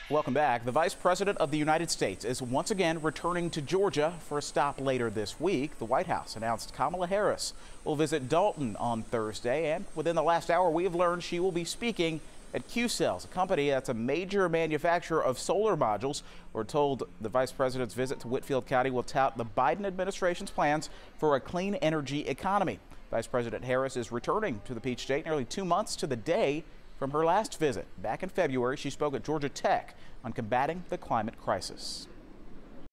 Welcome back. The Vice President of the United States is once again returning to Georgia for a stop later this week. The White House announced Kamala Harris will visit Dalton on Thursday, and within the last hour we have learned she will be speaking at Qcells, a company that's a major manufacturer of solar modules. We're told the Vice President's visit to Whitfield County will tout the Biden administration's plans for a clean energy economy. Vice President Harris is returning to the Peach State nearly 2 months to the day from her last visit. Back in February, she spoke at Georgia Tech on combating the climate crisis.